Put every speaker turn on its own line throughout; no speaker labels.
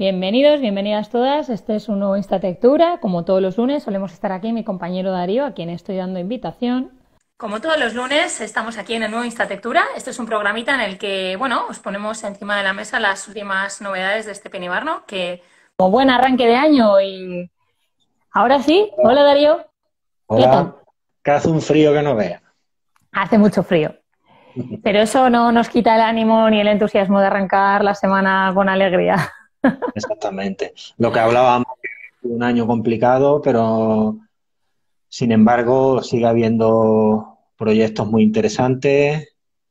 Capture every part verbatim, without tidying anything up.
Bienvenidos, bienvenidas todas. Este es un nuevo Instatectura. Como todos los lunes, solemos estar aquí mi compañero Darío, a quien estoy dando invitación. Como todos los lunes, estamos aquí en el nuevo Instatectura. Este es un programita en el que, bueno, os ponemos encima de la mesa las últimas novedades de este Penibarno, que como buen arranque de año y ahora sí. Hola, Darío.
Hola.
¿Qué tal?
Que hace un frío que no vea.
Hace mucho frío. Pero eso no nos quita el ánimo ni el entusiasmo de arrancar la semana con alegría.
Exactamente. Lo que hablábamos, un año complicado, pero sin embargo sigue habiendo proyectos muy interesantes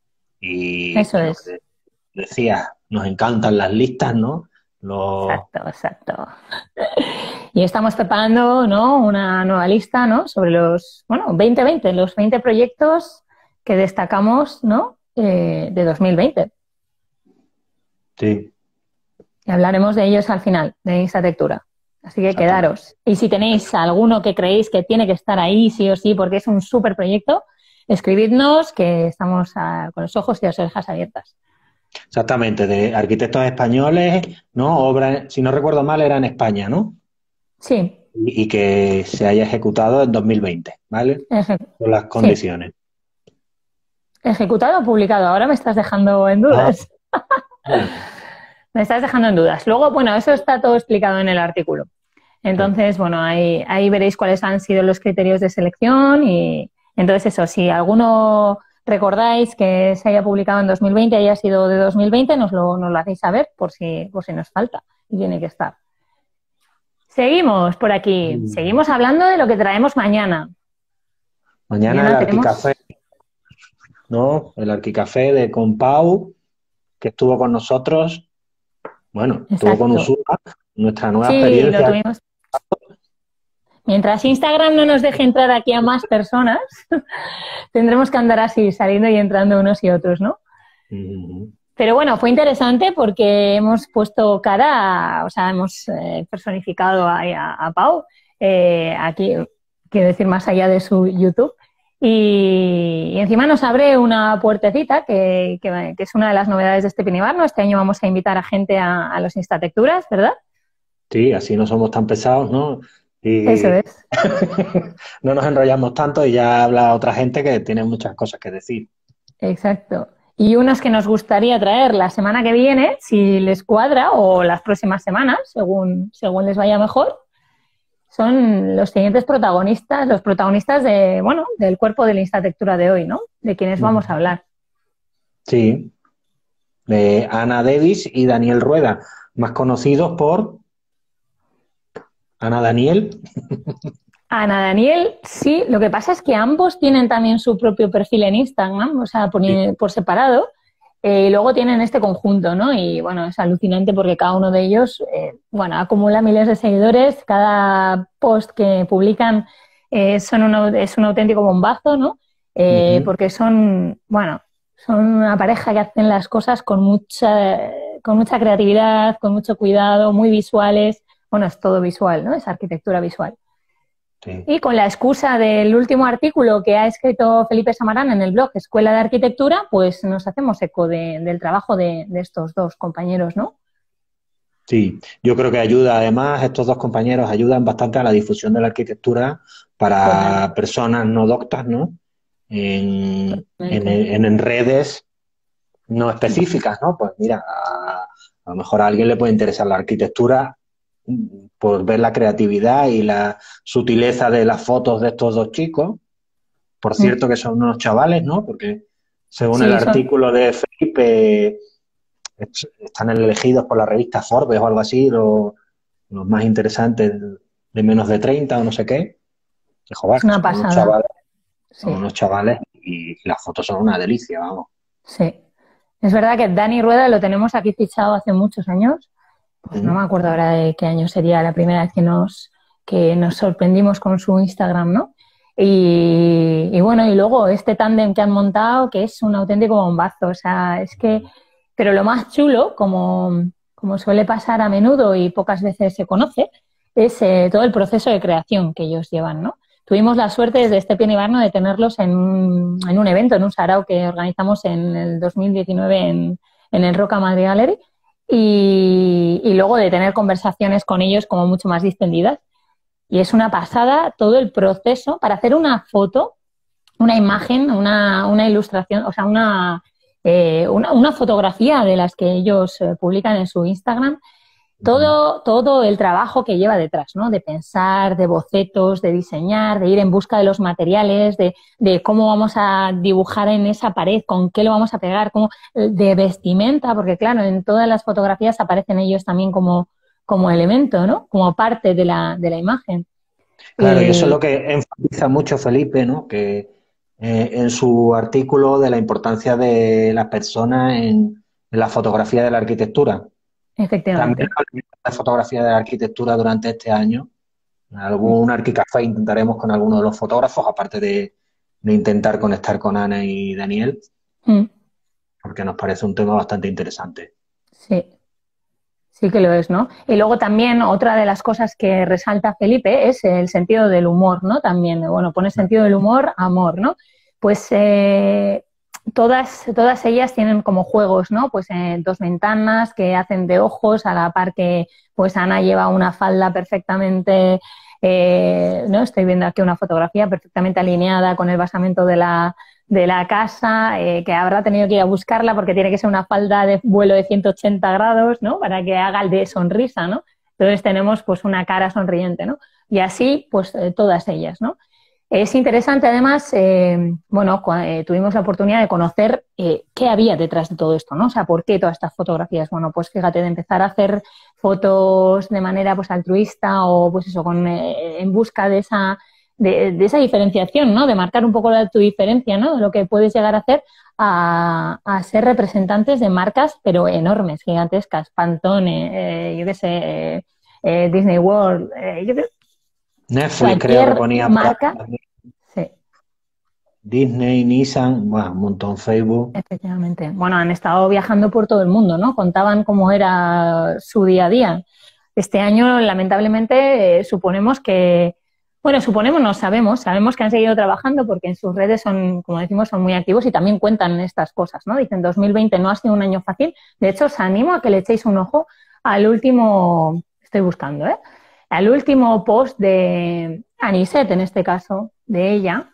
y
Eso
lo
es.
que decías, nos encantan las listas, ¿no? Los...
Exacto, exacto. Y estamos preparando, ¿no?, una nueva lista, ¿no?, sobre los, bueno, veinte veinte, los veinte proyectos que destacamos, ¿no?, eh, de dos mil veinte.
Sí.
Y hablaremos de ellos al final, de Instatectura. Así que quedaros. Y si tenéis alguno que creéis que tiene que estar ahí sí o sí, porque es un súper proyecto, escribidnos, que estamos a, con los ojos y las orejas abiertas.
Exactamente, de arquitectos españoles, ¿no? Obra, si no recuerdo mal, era en España, ¿no?
Sí.
Y, y que se haya ejecutado en dos mil veinte, ¿vale?
Eje
Con las condiciones.
Sí. ¿Ejecutado o publicado? Ahora me estás dejando en dudas.
Ah, bueno.
Me estás dejando en dudas. Luego, bueno, eso está todo explicado en el artículo. Entonces, bueno, ahí, ahí veréis cuáles han sido los criterios de selección y entonces eso, si alguno recordáis que se haya publicado en dos mil veinte, haya sido de dos mil veinte, nos lo, nos lo hacéis saber por si, por si nos falta y tiene que estar. Seguimos por aquí.
Mm.
Seguimos hablando de lo que traemos mañana.
Mañana, mañana el tenemos... Arquicafé, ¿no? El Arquicafé de Compau, que estuvo con nosotros. Bueno,
Exacto.
estuvo con Usura, nuestra nueva
sí,
experiencia.
Lo tuvimos. Mientras Instagram no nos deje entrar aquí a más personas, tendremos que andar así, saliendo y entrando unos y otros, ¿no?
Uh-huh.
Pero bueno, fue interesante porque hemos puesto cara, a, o sea, hemos eh, personificado a, a, a Pau, eh, aquí, quiero decir, más allá de su YouTube, y, y encima nos abre una puertecita que, que, que es una de las novedades de este Penibarno. Este año vamos a invitar a gente a, a los Instatecturas, ¿verdad?
Sí, así no somos tan pesados, ¿no? Y
eso es.
no nos enrollamos tanto y ya habla otra gente que tiene muchas cosas que decir.
Exacto. Y unos que nos gustaría traer la semana que viene, si les cuadra, o las próximas semanas, según, según les vaya mejor, son los siguientes protagonistas, los protagonistas de, bueno, del cuerpo de la Instatectura de hoy, ¿no? De quienes vamos a hablar.
Sí, de Ana Davis y Daniel Rueda, más conocidos por Ana Daniel.
Ana Daniel, sí, lo que pasa es que ambos tienen también su propio perfil en Instagram, o sea, por, sí. por separado, eh, y luego tienen este conjunto, ¿no? Y bueno, es alucinante porque cada uno de ellos, eh, bueno, acumula miles de seguidores, cada post que publican eh, son un, es un auténtico bombazo, ¿no? Eh, uh-huh. Porque son, bueno, son una pareja que hacen las cosas con mucha, con mucha creatividad, con mucho cuidado, muy visuales, bueno, es todo visual, ¿no? Es arquitectura visual. Sí. Y con la excusa del último artículo que ha escrito Felipe Samarán en el blog Escuela de Arquitectura, pues nos hacemos eco de, del trabajo de, de estos dos compañeros, ¿no?
Sí, yo creo que ayuda, además, estos dos compañeros ayudan bastante a la difusión de la arquitectura para Total. personas no doctas, ¿no? En, en, en, en redes no específicas, ¿no? Pues mira, a, a lo mejor a alguien le puede interesar la arquitectura por ver la creatividad y la sutileza de las fotos de estos dos chicos. Por cierto, que son unos chavales, ¿no? Porque según sí, el son... artículo de Felipe, están elegidos por la revista Forbes o algo así, los, los más interesantes de menos de treinta o no sé qué. Y, joder,
es una
son
pasada.
Unos chavales,
sí.
Son unos chavales y las fotos son una delicia, vamos.
Sí. Es verdad que Dani Rueda lo tenemos aquí fichado hace muchos años. Pues no me acuerdo ahora de qué año sería la primera vez que nos, que nos sorprendimos con su Instagram, ¿no? Y, y bueno, y luego este tándem que han montado, que es un auténtico bombazo, o sea, es que, pero lo más chulo, como, como suele pasar a menudo y pocas veces se conoce, es eh, todo el proceso de creación que ellos llevan, ¿no? Tuvimos la suerte desde este Penibarno de tenerlos en un, en un evento, en un sarao que organizamos en el dos mil diecinueve en, en el Roca Madrid Gallery. y, y luego de tener conversaciones con ellos como mucho más distendidas. Y es una pasada todo el proceso para hacer una foto, una imagen, una, una ilustración, o sea, una, eh, una, una fotografía de las que ellos eh, publican en su Instagram. Todo, todo el trabajo que lleva detrás, ¿no? De pensar, de bocetos, de diseñar, de ir en busca de los materiales, de, de cómo vamos a dibujar en esa pared, con qué lo vamos a pegar, cómo, de vestimenta, porque claro, en todas las fotografías aparecen ellos también como, como elemento, ¿no? Como parte de la, de la imagen.
Claro, y eso es
Y
lo que enfatiza mucho Felipe, ¿no? Que eh, en su artículo de la importancia de las personas en, en la fotografía de la arquitectura. También
efectivamente.
la fotografía de la arquitectura durante este año. En algún Arquicafé intentaremos con alguno de los fotógrafos, aparte de, de intentar conectar con Ana y Daniel,
Mm,
porque nos parece un tema bastante interesante.
sí. Sí que lo es, ¿no? Y luego también otra de las cosas que resalta Felipe es el sentido del humor, ¿no? También, bueno, pone sentido del humor, amor, ¿no? Pues eh, todas, todas ellas tienen como juegos, ¿no? Pues eh, dos ventanas que hacen de ojos, a la par que pues Ana lleva una falda perfectamente, eh, ¿no? Estoy viendo aquí una fotografía perfectamente alineada con el basamento de la de la casa, eh, que habrá tenido que ir a buscarla porque tiene que ser una falda de vuelo de ciento ochenta grados, ¿no? Para que haga el de sonrisa, ¿no? Entonces tenemos pues una cara sonriente, ¿no? Y así, pues eh, todas ellas, ¿no? Es interesante, además, eh, bueno, eh, tuvimos la oportunidad de conocer eh, qué había detrás de todo esto, ¿no? O sea, ¿por qué todas estas fotografías? Bueno, pues fíjate, de empezar a hacer fotos de manera pues altruista o pues eso, con, eh, en busca de esa de, de esa diferenciación, ¿no? De marcar un poco la, tu diferencia, ¿no? De lo que puedes llegar a hacer a, a ser representantes de marcas, pero enormes, gigantescas, Pantone, eh, yo qué sé, eh, eh, Disney World, eh, yo qué,
Netflix creo que
cualquier
ponía por
marca,
ahí,
sí,
Disney, Nissan, bueno, un montón Facebook.
efectivamente. Bueno, han estado viajando por todo el mundo, ¿no? Contaban cómo era su día a día. Este año, lamentablemente, eh, suponemos que, bueno, suponemos, no sabemos, sabemos que han seguido trabajando porque en sus redes son, como decimos, son muy activos y también cuentan estas cosas, ¿no? Dicen, dos mil veinte no ha sido un año fácil. De hecho, os animo a que le echéis un ojo al último, estoy buscando, ¿eh? Al último post de Anisette, en este caso, de ella,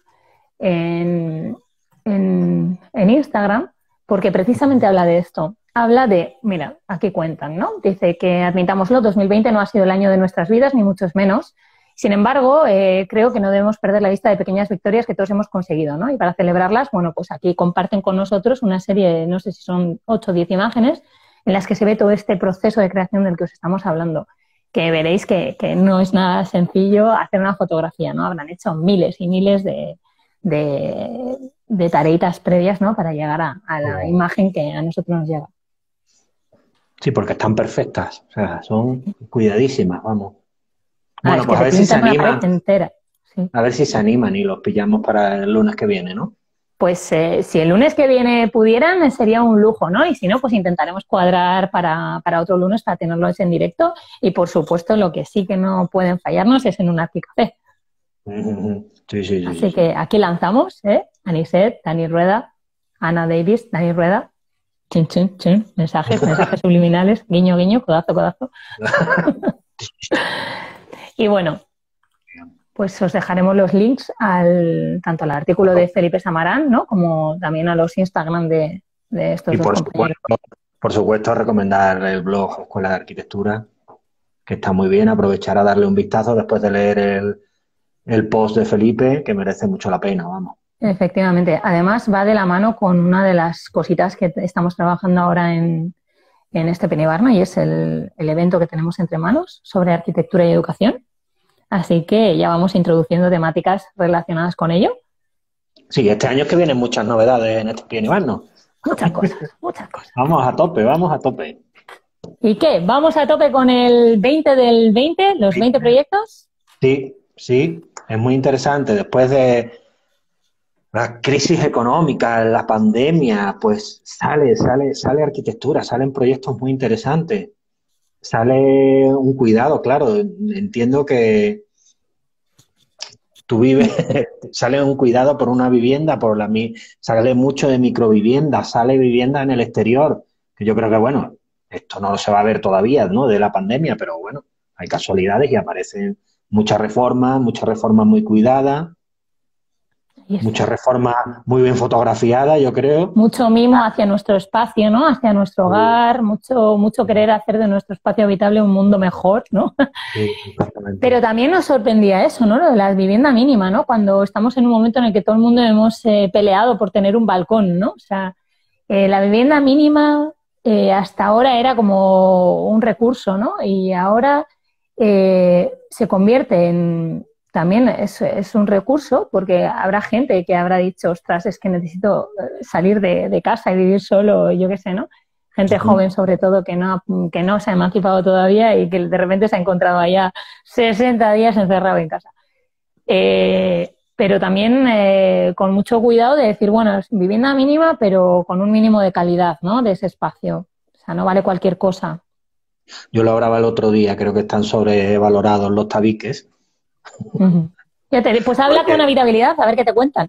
en, en, en Instagram, porque precisamente habla de esto. Habla de, mira, aquí cuentan, ¿no? Dice que, admitámoslo, dos mil veinte no ha sido el año de nuestras vidas, ni muchos menos. Sin embargo, eh, creo que no debemos perder la vista de pequeñas victorias que todos hemos conseguido, ¿no? Y para celebrarlas, bueno, pues aquí comparten con nosotros una serie de, no sé si son ocho o diez imágenes, en las que se ve todo este proceso de creación del que os estamos hablando, que veréis que, que no es nada sencillo hacer una fotografía, ¿no? Habrán hecho miles y miles de, de, de tareitas previas, ¿no? Para llegar a, a la imagen que a nosotros nos llega.
Sí, porque están perfectas, o sea, son cuidadísimas, vamos.
Ah,
Bueno,
es que
pues a
te
ver si se
pintan una pared
animan,
entera. Sí.
a ver si se animan y los pillamos para el lunes que viene, ¿no?
Pues eh, si el lunes que viene pudieran, eh, sería un lujo, ¿no? Y si no, pues intentaremos cuadrar para, para otro lunes para tenerlos en directo. Y por supuesto, lo que sí que no pueden fallarnos es en un Arquicafé.
Sí, sí, sí,
Así
sí.
que aquí lanzamos, ¿eh? Anisette, Dani Rueda, Ana Davis, Dani Rueda. Chin, chin, chin. Mensajes, mensajes subliminales. Guiño, guiño, codazo, codazo. Y bueno, pues os dejaremos los links al, tanto al artículo de Felipe Samarán, ¿no? Como también a los Instagram de, de estos
Y
dos
por
compañeros.
supuesto, por supuesto, recomendar el blog Escuela de Arquitectura, que está muy bien. Aprovechar a darle un vistazo después de leer el, el post de Felipe, que merece mucho la pena, vamos.
Efectivamente. Además, va de la mano con una de las cositas que estamos trabajando ahora en, en este Penibarna, y es el, el evento que tenemos entre manos sobre arquitectura y educación. Así que ya vamos introduciendo temáticas relacionadas con ello.
Sí, este año es que vienen muchas novedades en este Penibar, ¿no?
Muchas cosas, muchas cosas.
Vamos a tope, vamos a tope.
¿Y qué? ¿Vamos a tope con el veinte del veinte? ¿Los veinte proyectos?
Sí, sí, es muy interesante. Después de la crisis económica, la pandemia, pues sale, sale, sale arquitectura, salen proyectos muy interesantes. Sale un cuidado, claro. Entiendo que tú vives, sale un cuidado por una vivienda, por la mi- sale mucho de microvivienda, sale vivienda en el exterior, que yo creo que bueno, esto no se va a ver todavía, ¿no? De la pandemia, pero bueno, hay casualidades y aparecen muchas reformas, muchas reformas muy cuidadas, muchas reformas muy bien fotografiadas, yo creo.
Mucho mimo hacia nuestro espacio, ¿no? Hacia nuestro hogar, mucho, mucho querer hacer de nuestro espacio habitable un mundo mejor, ¿no?
Sí, exactamente.
Pero también nos sorprendía eso, ¿no? Lo de la vivienda mínima, ¿no? Cuando estamos en un momento en el que todo el mundo hemos eh, peleado por tener un balcón, ¿no? O sea, eh, la vivienda mínima eh, hasta ahora era como un recurso, ¿no? Y ahora eh, se convierte en... También es, es un recurso porque habrá gente que habrá dicho, ostras, es que necesito salir de, de casa y vivir solo, yo qué sé, ¿no? Gente uh-huh. joven, sobre todo, que no, que no se ha emancipado todavía y que de repente se ha encontrado allá sesenta días encerrado en casa. Eh, pero también eh, con mucho cuidado de decir, bueno, es vivienda mínima, pero con un mínimo de calidad, ¿no? De ese espacio. O sea, no vale cualquier cosa.
Yo lo hablaba el otro día, creo que están sobrevalorados los tabiques.
Uh-huh. Ya te, pues habla Porque... con habitabilidad, a ver qué te cuentan.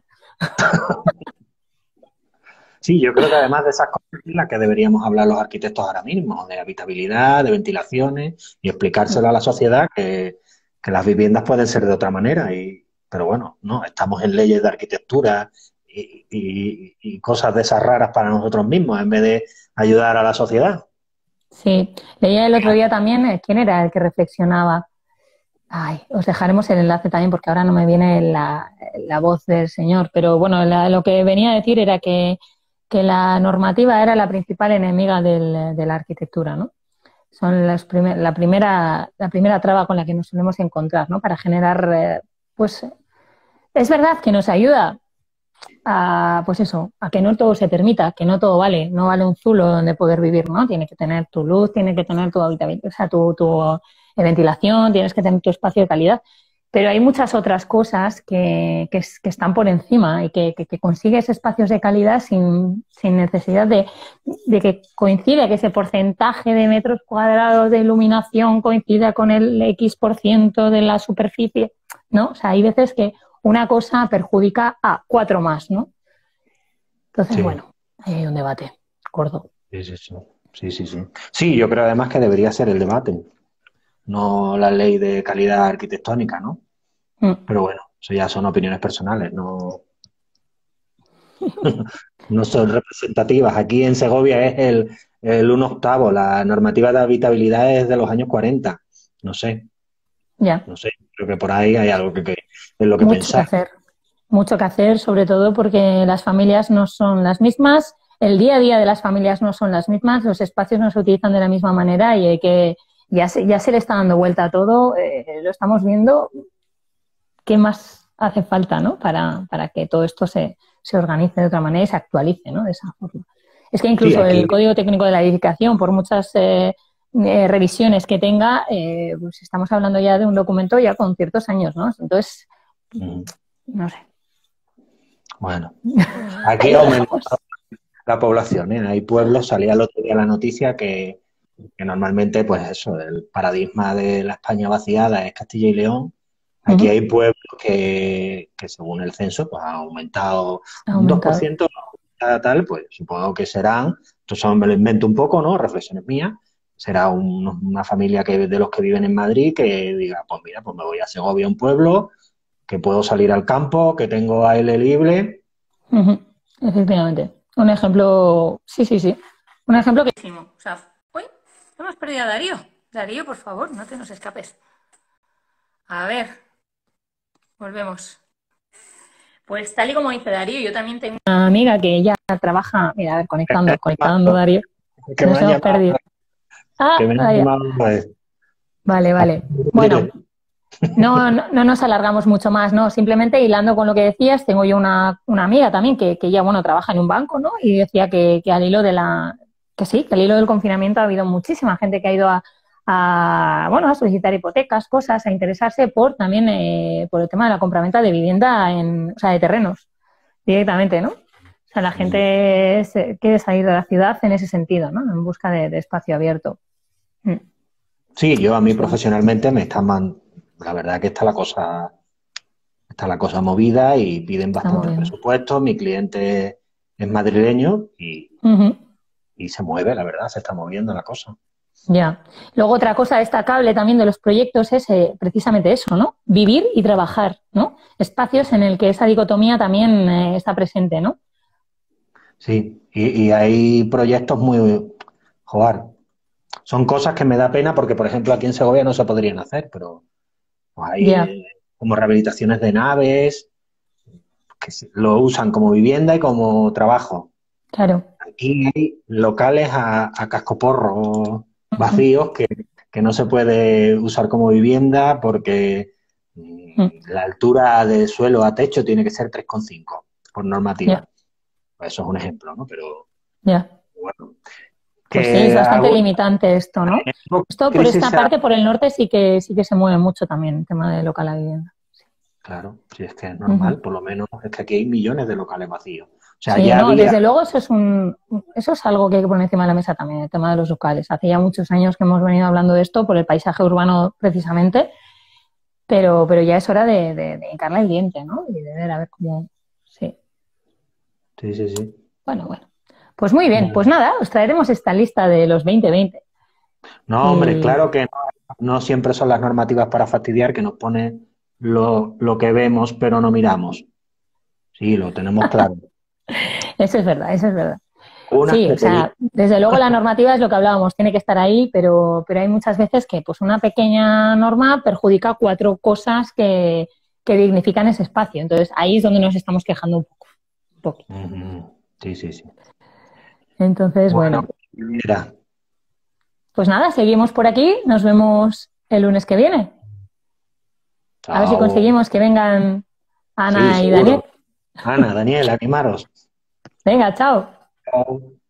Sí, yo creo que además de esas cosas es las que deberíamos hablar los arquitectos ahora mismo, de habitabilidad, de ventilaciones y explicárselo a la sociedad que, que las viviendas pueden ser de otra manera. Y, pero bueno, no, estamos en leyes de arquitectura y, y, y cosas de esas raras para nosotros mismos en vez de ayudar a la sociedad.
Sí, leía el otro día también, ¿quién era el que reflexionaba? Ay, os dejaremos el enlace también porque ahora no me viene la, la voz del señor, pero bueno, la, lo que venía a decir era que, que la normativa era la principal enemiga del, de la arquitectura, ¿no? Son las primer, la, primera, la primera traba con la que nos solemos encontrar, ¿no? Para generar, eh, pues, es verdad que nos ayuda a, pues eso, a que no todo se permita, que no todo vale, no vale un zulo donde poder vivir, ¿no? Tiene que tener tu luz, tiene que tener tu habitabilidad, o sea, tu... tu de ventilación, tienes que tener tu espacio de calidad, pero hay muchas otras cosas que, que, que están por encima y que, que, que consigues espacios de calidad sin, sin necesidad de, de que coincide que ese porcentaje de metros cuadrados de iluminación coincida con el X por ciento de la superficie, ¿no? O sea, hay veces que una cosa perjudica a cuatro más, ¿no? Entonces, sí. Bueno, hay un debate gordo.
Sí, sí, sí. Sí, sí, sí. Sí, yo creo además que debería ser el debate. No la ley de calidad arquitectónica, ¿no? Mm. Pero bueno, eso ya son opiniones personales, no, no son representativas. Aquí en Segovia es el, el un octavo, la normativa de habitabilidad es de los años cuarenta, no sé.
Ya.
No sé, creo que por ahí hay algo que, que es lo que
Mucho
pensar.
que hacer. Mucho que hacer, sobre todo porque las familias no son las mismas, el día a día de las familias no son las mismas, los espacios no se utilizan de la misma manera y hay que... Ya se, ya se le está dando vuelta a todo, eh, lo estamos viendo. ¿Qué más hace falta, ¿no? para, para que todo esto se, se organice de otra manera y se actualice, ¿no? De esa forma. Es que incluso sí, aquí... el Código Técnico de la Edificación, por muchas eh, eh, revisiones que tenga, eh, pues estamos hablando ya de un documento ya con ciertos años, ¿no? Entonces, mm. no sé.
Bueno, aquí aumenta la población, ¿eh? Hay pueblos, salía el otro día la noticia que que normalmente, pues eso, el paradigma de la España vaciada es Castilla y León. Aquí uh-huh. hay pueblos que, que, según el censo, pues han aumentado, aumentado. un dos por ciento, tal, pues supongo que serán, esto son, me lo invento un poco, ¿no? Reflexiones mías, será un, una familia que de los que viven en Madrid que diga, pues mira, pues me voy a Segovia, un pueblo, que puedo salir al campo, que tengo aire libre.
Uh-huh. Efectivamente. Un ejemplo, sí, sí, sí. Un ejemplo que hicimos, o sea, hemos perdido a Darío. Darío, por favor, no te nos escapes. A ver, volvemos. Pues tal y como dice Darío, yo también tengo una amiga que ella trabaja, mira, a ver, conectando, conectando, Darío.
Que nos hemos perdido.
Ah,
que me
ah
llamado, pues.
Vale, vale. Bueno, no, no, no nos alargamos mucho más, ¿no? Simplemente hilando con lo que decías, tengo yo una, una amiga también que, que ella, bueno, trabaja en un banco, ¿no? Y decía que, que al hilo de la... Que sí, que al hilo del confinamiento ha habido muchísima gente que ha ido a, a bueno, a solicitar hipotecas, cosas, a interesarse por también eh, por el tema de la compraventa de vivienda, en, o sea, de terrenos, directamente, ¿no? O sea, la gente es, quiere salir de la ciudad en ese sentido, ¿no? En busca de, de espacio abierto. Mm.
Sí, yo a mí profesionalmente me están man... la verdad que está la cosa está la cosa movida y piden bastante presupuesto. Mi cliente es madrileño y... Uh-huh. y se mueve, la verdad, se está moviendo la cosa.
Ya. Luego otra cosa destacable también de los proyectos es eh, precisamente eso, ¿no? Vivir y trabajar, ¿no? Espacios en el que esa dicotomía también eh, está presente, ¿no?
Sí, y, y hay proyectos muy... Joder, son cosas que me da pena porque, por ejemplo, aquí en Segovia no se podrían hacer, pero pues, hay
Ya,
eh, como rehabilitaciones de naves que se- lo usan como vivienda y como trabajo.
claro.
Aquí hay locales a, a cascoporro
Ujú,
vacíos que, que no se puede usar como vivienda porque
ujú.
mm, la altura de suelo a techo tiene que ser tres coma cinco por normativa.
Ya,
Pues eso es un ejemplo, ¿no? Pero
ya.
bueno,
Pues sí, es
que
bastante
hago
limitante esto, ¿no? Esto por
crisis.
esta parte, por el norte, sí que sí que se mueve mucho también el tema de local a vivienda.
Claro, si es que es
Ujú.
normal, por lo menos es que aquí hay millones de locales vacíos. O sea,
Sí,
ya
no,
había,
desde luego eso es un, eso es algo que hay que poner encima de la mesa también, el tema de los locales. Hace ya muchos años que hemos venido hablando de esto por el paisaje urbano precisamente, pero, pero ya es hora de, de, de hincarle el diente, ¿no? Y de ver a ver cómo. Sí.
sí, sí, sí.
Bueno, bueno. Pues muy bien, pues
Bueno.
nada, os traeremos esta lista de los veinte veinte.
No, hombre,
Y
claro que no, no siempre son las normativas para fastidiar que nos pone lo, lo que vemos, pero no miramos. Sí, lo tenemos claro.
eso es verdad, eso es verdad.
Unas
Sí,
que
o
te digo,
sea, desde luego la normativa es lo que hablábamos, tiene que estar ahí, pero, pero hay muchas veces que pues una pequeña norma perjudica cuatro cosas que, que dignifican ese espacio. Entonces ahí es donde nos estamos quejando un poco, un poquito.
ujú, sí, sí, sí.
Entonces,
Bueno,
bueno,
mira,
pues nada, seguimos por aquí, nos vemos el lunes que viene. A ver si
chao.
conseguimos que vengan
Sí,
Ana y Daniel.
seguro. Ana, Daniel, animaros.
Venga, chao.
Chao.